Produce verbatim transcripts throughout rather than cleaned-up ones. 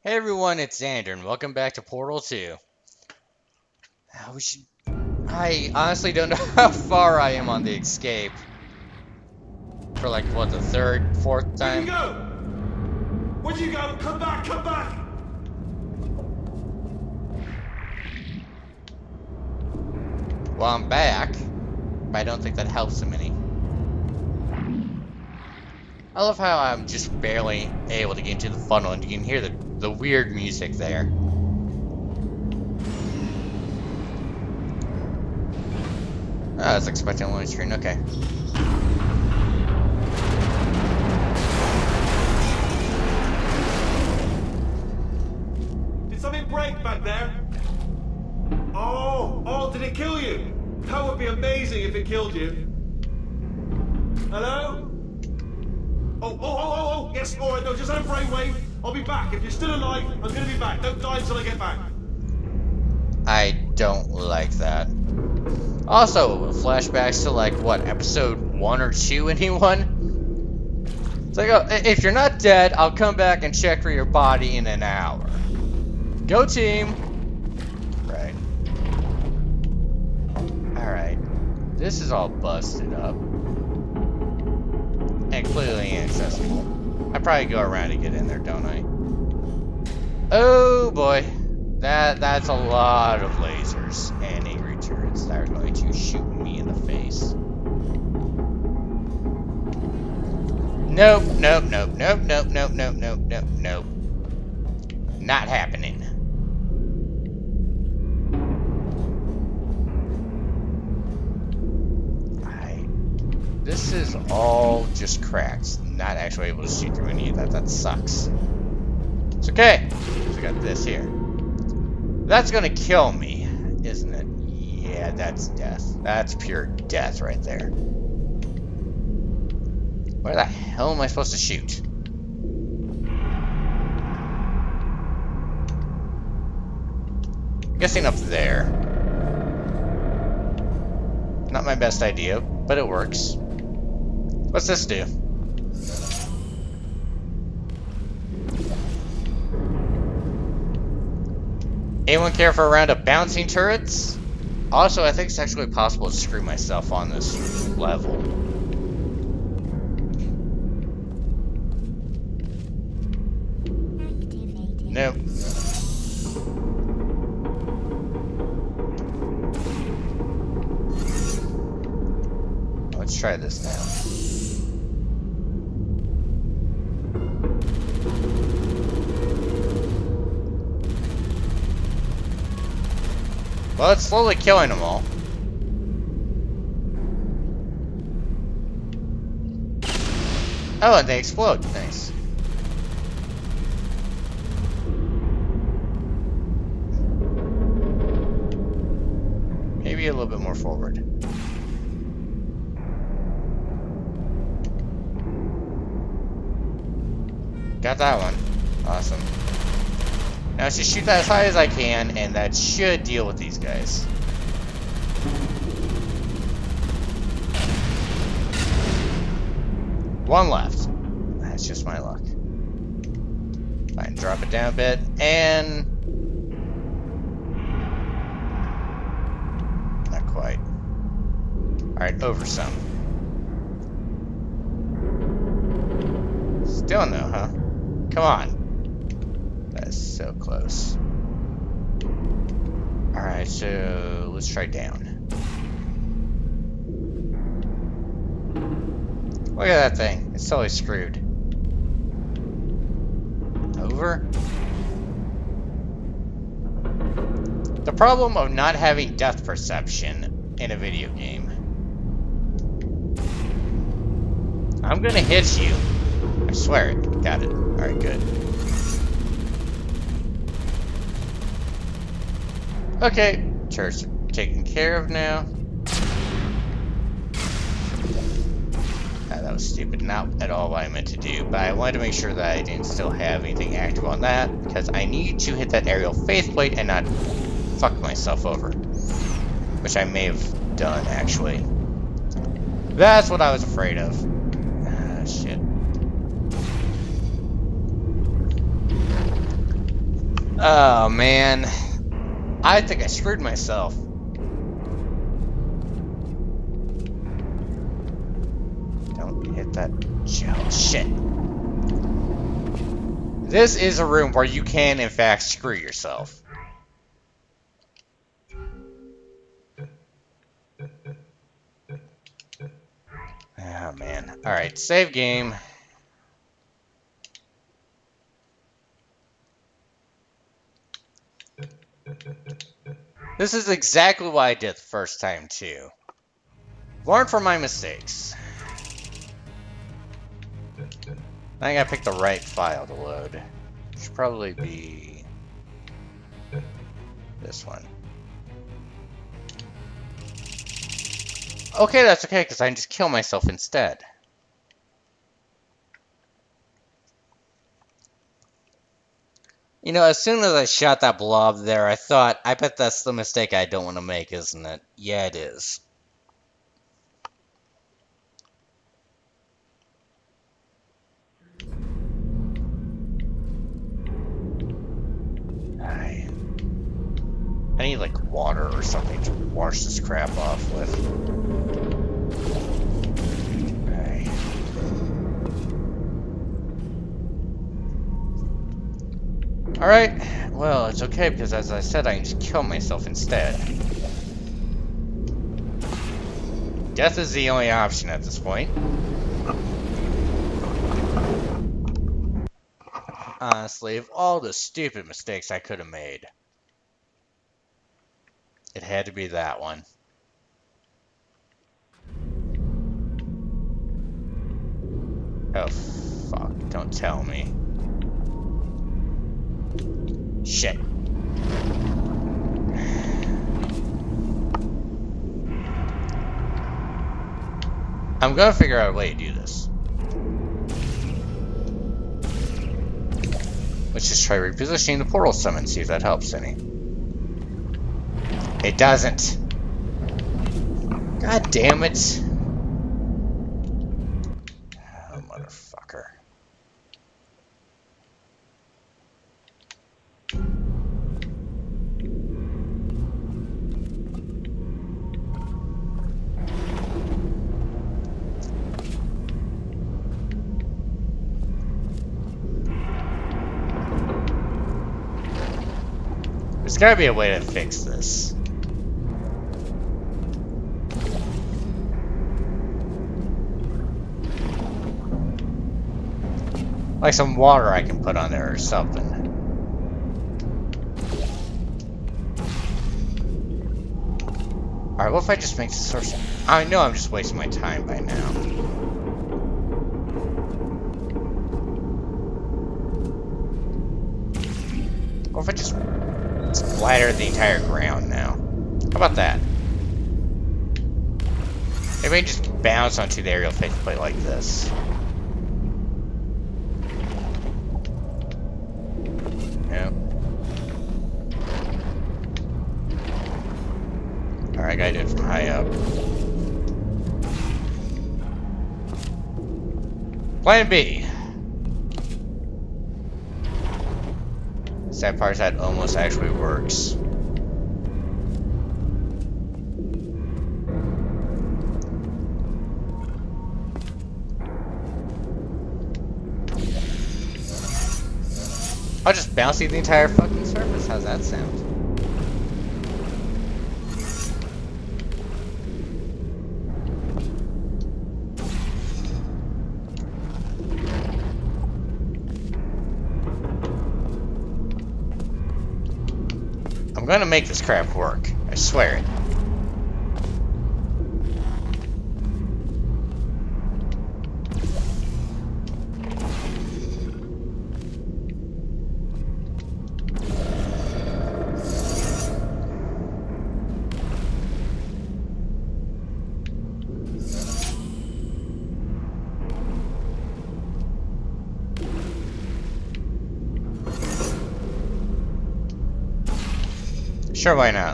Hey everyone, it's Xander, and welcome back to Portal two. Uh, we should... I honestly don't know how far I am on the escape. For like, what, the third, fourth time? Where'd you go? Where'd you go? Come back, come back! Well, I'm back, but I don't think that helps him any. I love how I'm just barely able to get into the funnel, and you can hear the, the weird music there. Oh, I was expecting a loading screen, okay. Did something break back there? Oh, oh, did it kill you? That would be amazing if it killed you. Hello? Oh, oh, oh, oh, oh, yes, all right, no, just have a brainwave. I'll be back. If you're still alive, I'm going to be back. Don't die until I get back. I don't like that. Also, flashbacks to like, what, episode one or two, anyone? It's like, oh, if you're not dead, I'll come back and check for your body in an hour. Go team! Right. Alright. This is all busted up. And clearly inaccessible. I probably go around to get in there, don't I? Oh boy. That that's a lot of lasers and angry turrets that are going to shoot me in the face. Nope, nope, nope, nope, nope, nope, nope, nope, nope, nope. Not happening. I this is all just cracks. Not actually able to shoot through any of that. That sucks. It's okay. We got this here. That's gonna kill me, isn't it? Yeah, that's death. That's pure death right there. Where the hell am I supposed to shoot? Guessing up there. Not my best idea, but it works. What's this do? Anyone care for a round of bouncing turrets? Also, I think it's actually possible to screw myself on this level. Nope. Let's try this now. Well, it's slowly killing them all. Oh, and they explode. Nice. Maybe a little bit more forward. Got that one. Awesome. Now let's just shoot that as high as I can, and that should deal with these guys. One left. That's just my luck. Fine, drop it down a bit, and... not quite. Alright, over some. Still no, huh? Come on. That's so close. Alright, so let's try down. Look at that thing. It's totally screwed. Over. The problem of not having depth perception in a video game. I'm gonna hit you. I swear it. Got it. Alright, good. Okay, turret's taken care of now. Ah, that was stupid. Not at all what I meant to do, but I wanted to make sure that I didn't still have anything active on that, because I need to hit that aerial faceplate and not fuck myself over. Which I may have done, actually. That's what I was afraid of. Ah, shit. Oh, man. I think I screwed myself. Don't hit that gel. Shit. This is a room where you can, in fact, screw yourself. Oh, man. Alright, save game. This is exactly what I did the first time, too. Learn from my mistakes. Now I gotta pick the right file to load. Should probably be this one. Okay, that's okay, because I can just kill myself instead. You know, as soon as I shot that blob there, I thought, I bet that's the mistake I don't want to make, isn't it? Yeah, it is. I, I need, like, water or something to wash this crap off with. Alright. Alright, well, it's okay, because as I said, I can just kill myself instead. Death is the only option at this point. Honestly, of all the stupid mistakes I could have made, it had to be that one. Oh, fuck. Don't tell me. Shit. I'm gonna figure out a way to do this. Let's just try repositioning the portal summon, see if that helps any. It doesn't. God damn it. Oh, motherfucker. There's gotta be a way to fix this. Like some water I can put on there or something. Alright, what if I just make the source? I know I'm just wasting my time by now. What if I just splatter the entire ground now? How about that? Maybe I just bounce onto the aerial faceplate like this. Nope. Alright, I gotta do it from high up. Plan B. Sad part is that almost actually works. I'll just bounce the entire fucking surface. How's that sound? I'm gonna make this crap work. I swear it. Sure, why not?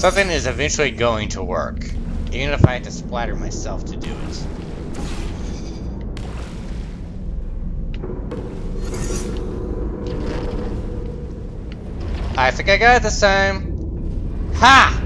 Something is eventually going to work, even if I have to splatter myself to do it. I think I got it this time. Ha!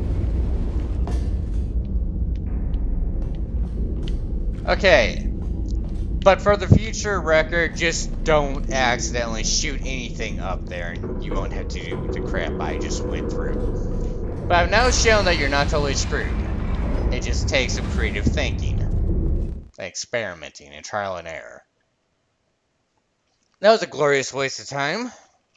Okay. But for the future record, just don't accidentally shoot anything up there, and you won't have to do the crap I just went through. But I've now shown that you're not totally screwed. It just takes some creative thinking, experimenting, and trial and error. That was a glorious waste of time.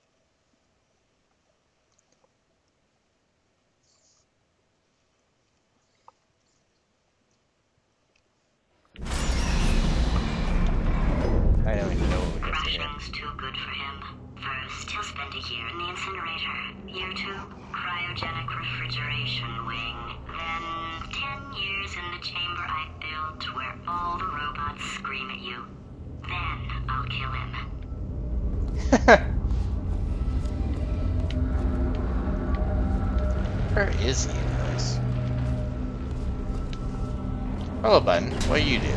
I don't even know what we have to do. Crushing's too good for him. First, he'll spend a year in the incinerator. Year two, cryogenic refrigeration wing. Then, ten years in the chamber I built where all the robots scream at you. Then, I'll kill him. Where is he, guys? Hello, button. What do you do?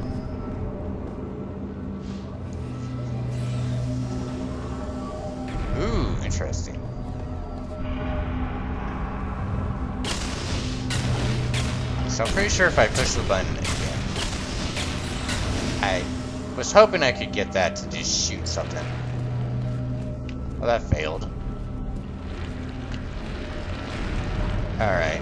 Ooh, interesting. So I'm pretty sure if I push the button again, I was hoping I could get that to just shoot something. Well, that failed. Alright.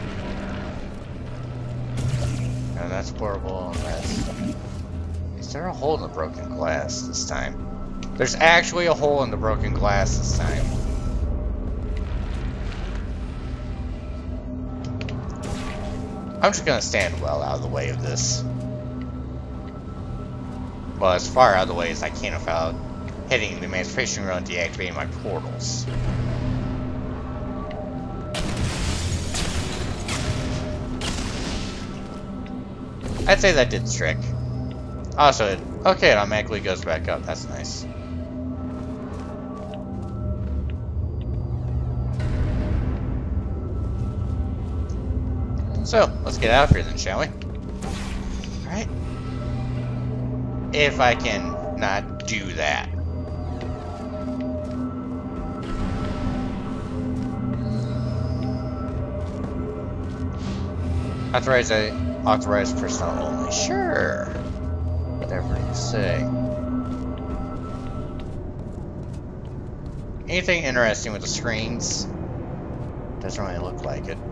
And that's horrible. That's... Is there a hole in the broken glass this time? There's actually a hole in the broken glass this time. I'm just gonna stand well out of the way of this. Well, as far out of the way as I can without hitting the emancipation room and deactivating my portals. I'd say that did the trick. Also, it, okay, it automatically goes back up. That's nice. So, let's get out of here then, shall we? Alright. If I can not do that. Authorize a authorized personnel only. Sure. Whatever you say. Anything interesting with the screens? Doesn't really look like it.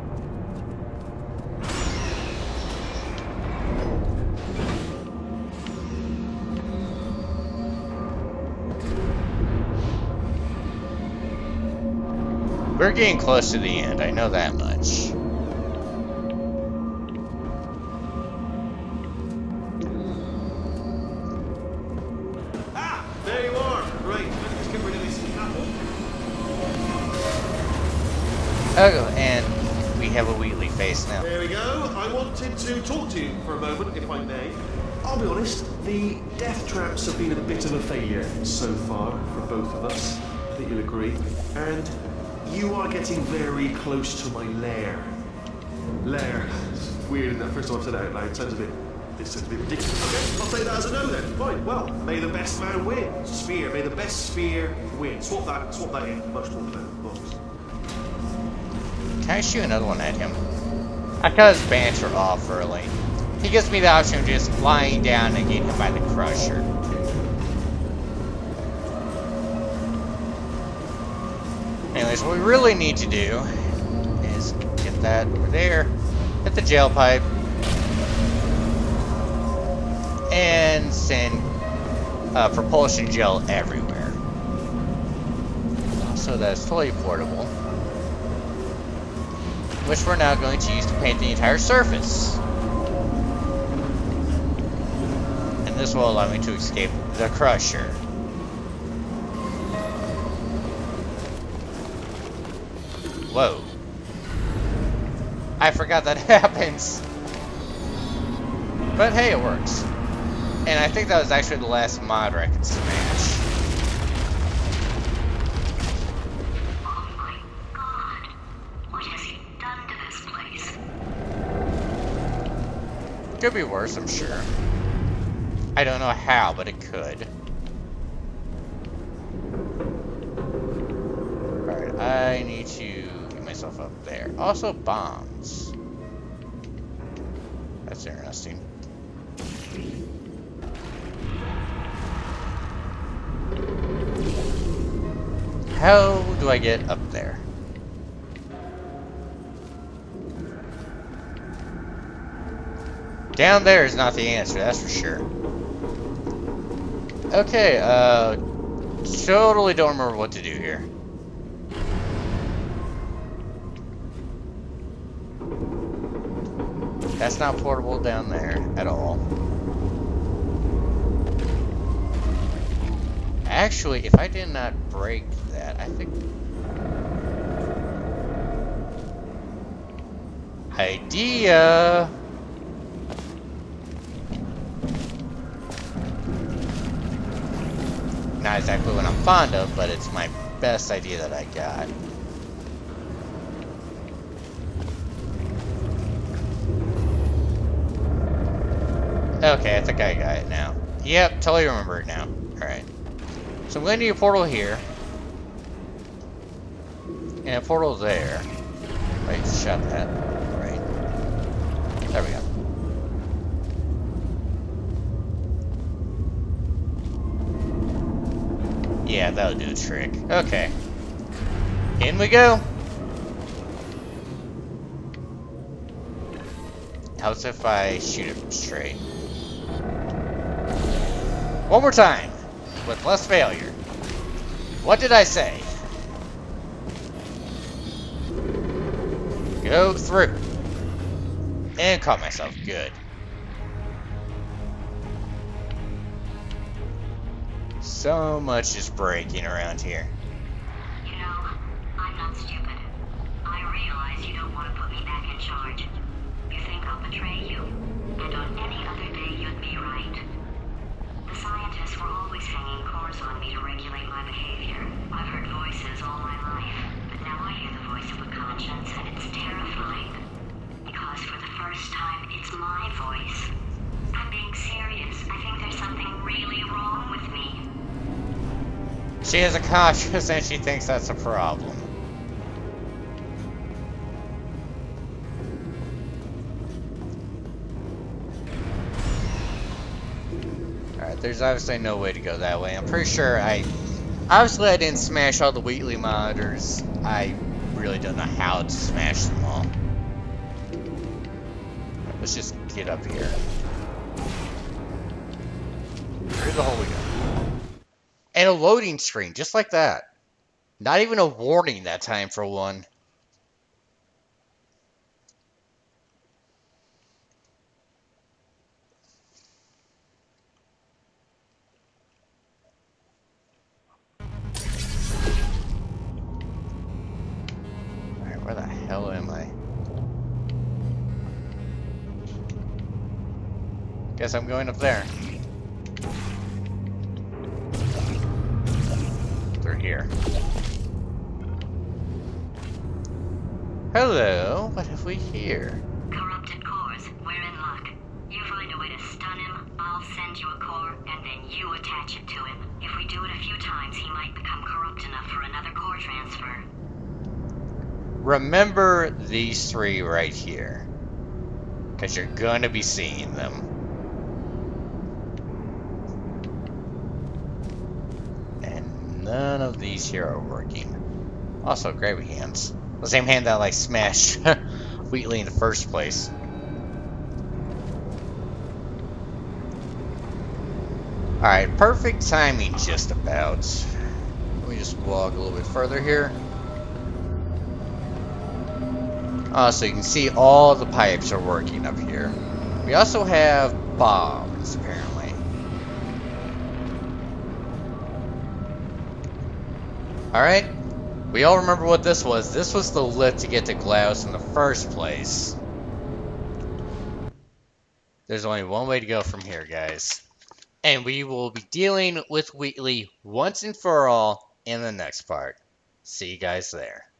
We're getting close to the end, I know that much. Ah! There you are! Right, let's just get rid of this cattle. Oh, and we have a Wheatley face now. There we go. I wanted to talk to you for a moment, if I may. I'll be honest, the death traps have been a bit of a failure so far for both of us. I think you'll agree. And you are getting very close to my lair. Lair. It's weird, isn't it? First time I've said it out loud. It sounds a bit, it sounds a bit ridiculous. Okay, I'll take that as a no then. Fine. Well, may the best man win. Sphere. May the best sphere win. Swap that. Swap that in. Much more than that box. Can I shoot another one at him? I cut his banter off early. He gives me the option of just lying down and getting hit by the Crusher. Anyways, what we really need to do is get that over there, hit the gel pipe, and send uh, propulsion gel everywhere. So that's totally portable. Which we're now going to use to paint the entire surface. And this will allow me to escape the Crusher. Whoa. I forgot that happens. But hey, it works. And I think that was actually the last mod I could smash. Oh my god. What has he done? Could be worse, I'm sure. I don't know how, but it could. Alright, I need to get myself up there. Also, bombs. That's interesting. How do I get up there? Down there is not the answer, that's for sure. Okay, uh... totally don't remember what to do here. That's not portable down there at all. Actually, if I did not break that, I think... Idea! Not exactly what I'm fond of, but it's my best idea that I got. Okay, I think I got it now. Yep, totally remember it now. Alright. So I'm going to need a portal here. And a portal there. Wait, shut that. Right. There we go. Yeah, that'll do the trick. Okay. In we go. How's if I shoot it straight? One more time, with less failure. What did I say? Go through. And caught myself. Good. So much is breaking around here. You know, I'm not stupid. I realize you don't want to put me back in charge. You think I'll betray you, and on any other day you'd be right. The scientists were always hanging cores on me to regulate my behavior. I've heard voices all my life, but now I hear the voice of a conscience, and it's terrifying. Because for the first time, it's my voice. I'm being serious. I think there's something really wrong with me. She has a conscience and she thinks that's a problem. Alright, there's obviously no way to go that way. I'm pretty sure I... Obviously I didn't smash all the Wheatley monitors. I really don't know how to smash them all. Let's just get up here. Through the hole we go. And a loading screen, just like that. Not even a warning that time for one. Alright, where the hell am I? Guess I'm going up there. Through here. Hello, what have we here? Corrupted cores, we're in luck. You find a way to stun him, I'll send you a core, and then you attach it to him. If we do it a few times, he might become corrupt enough for another core transfer. Remember these three right here. Because you're going to be seeing them. None of these here are working. Also, gravity hands. The same hand that like smashed Wheatley in the first place. Alright, perfect timing just about. Let me just walk a little bit further here. Uh, so you can see all the pipes are working up here. We also have bombs, apparently. Alright, we all remember what this was. This was the lift to get to GLaDOS in the first place. There's only one way to go from here, guys. And we will be dealing with Wheatley once and for all in the next part. See you guys there.